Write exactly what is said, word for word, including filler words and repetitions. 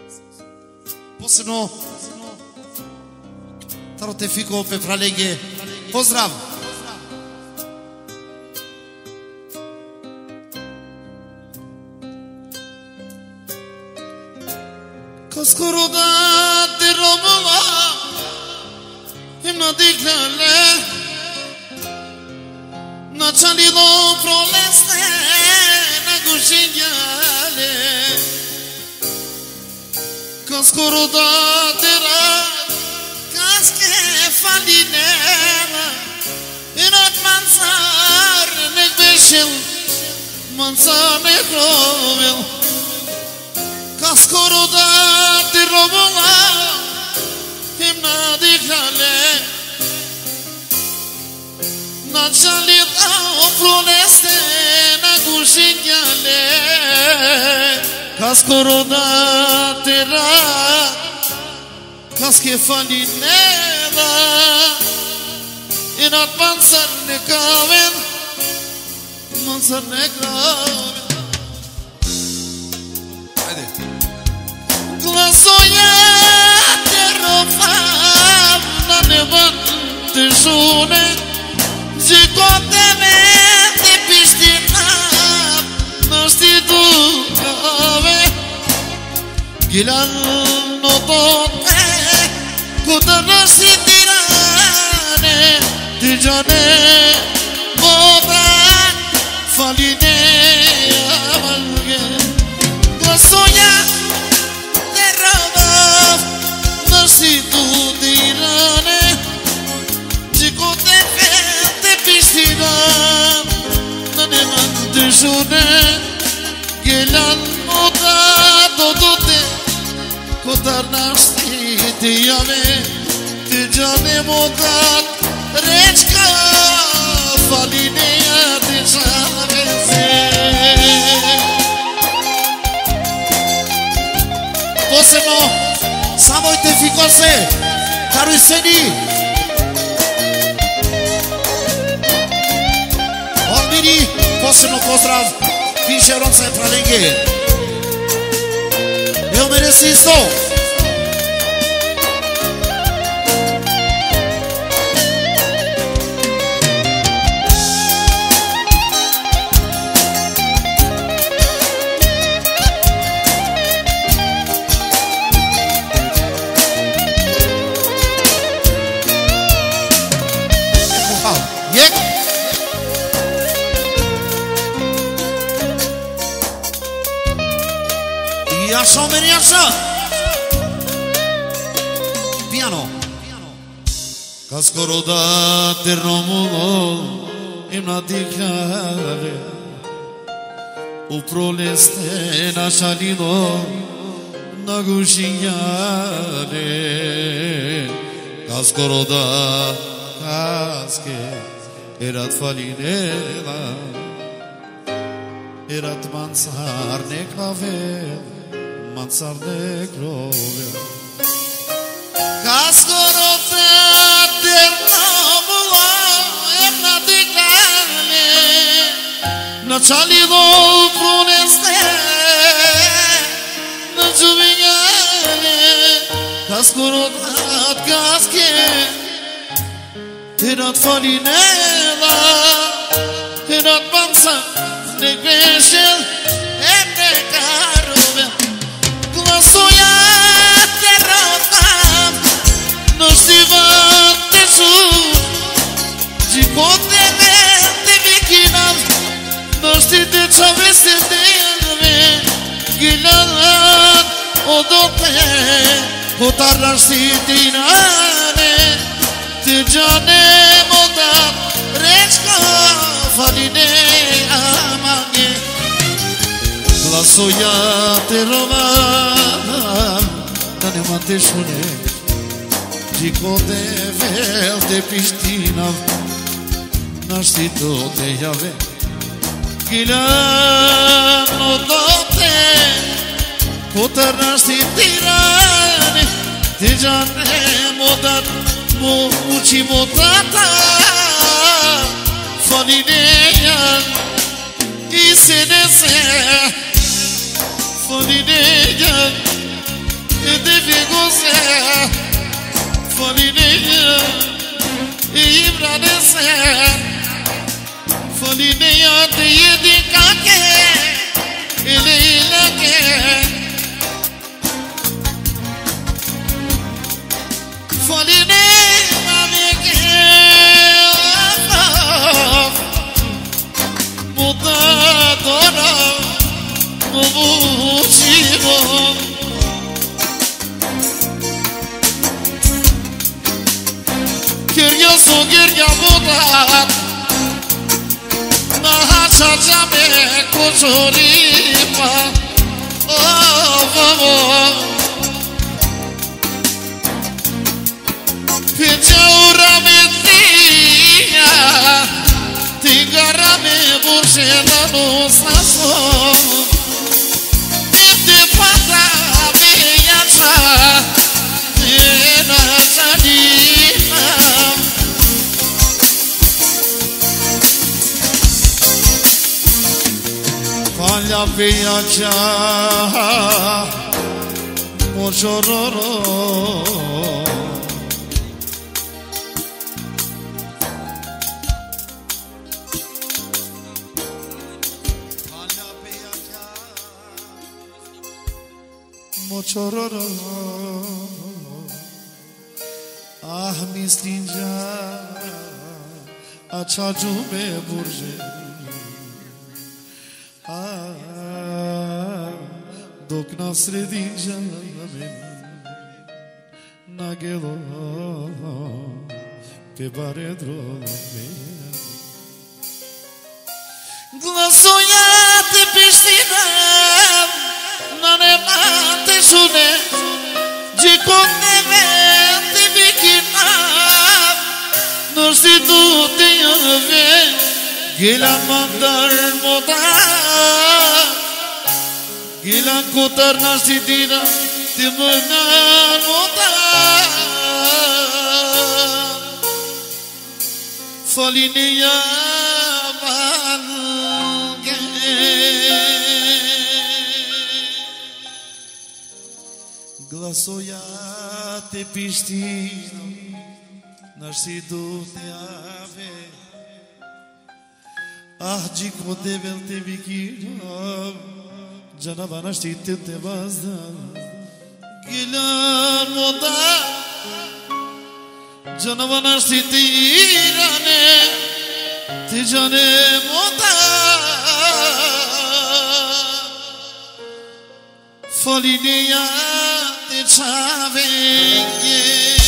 Poți nu? Tarote fico pe praleghe. Pozdrav! Coscuruda de Romula Himna diklale Na čalido proleste Na gušinjale Coscuruda de ra Kaske falinera Inat mansar Nekbeşil Mansar nekrovil Coscuruda de Romula Himna diklale Na čalita oproleste Na gušinjale Coscuruda de ra Kaske falineva Inat mansar nekavin Mansar nekravin Haide Glasoja te rofam Na nevan te šune Zikotene te pištinam Na štitu kave Gilan no tote Kutarasi tirane Tijane Modan Faline amalge Glasoja te robaf Nasi tu tirane Jikote te pistinam Nane mante shune Gelan modan Dodote Kotar nashti ti jave Ti jane modat Rečka Falineja ti jave se Posebno Samojte fikorse Karuseni Olmiri Posebno pozdrav Piše Ronca je Pralenge Eu mereci isto Așa, meni așa Piano Coscuruda de Romula Himna diklale Uproleste na šalido Na gušinjale Coscuruda Kaske Erat falinela Erat mansar neklavel Mansar nekrovel Coscuruda de Romula Himna diklale Na čalido pruneste Na čuvinjale Coscuruda kaske Erat falinela Erat mansar nekveşil Emre karovel Glasoja te rotam No stivan te šun Jikote me te vikinam No štite čave se delve Gilan odote Kotarlar sitinane Te jane modan Rečka faline amange Glasoja te rovam Da nema te šune Jikote vel te pištinam Na štitu te jave Gilan odote Kotar na štitirane Te jane modan Mo uči modata Falinejan I se ne se Falinejan Foline yate yedi kake ile ilake Foline mameke Muta dora Mubuchibo Kirya so kirya muta Chacha me kuchuripa oh vamo Pichaura me tia Tigara me burshena no saso Ite pata me yacha Tena chanina Falha viaja Mochororo Falha viaja Mochororo Ah mistinja Acha jume burje Dok na sredin žamin Nagelo Pe bare drome Glasujate piscinam Na nemate šune Džikon nevete bikinam Nošti tu te jave Gila mandar modar Gilan kutar nasidina Timunan mutar Faline yaman Glasoyate pistina Nascido te ave Ah, dico devel te vikira Canavana şiddete te bazdan Gilan moda Canavana şiddirane Te cane moda Faline ya te çavenge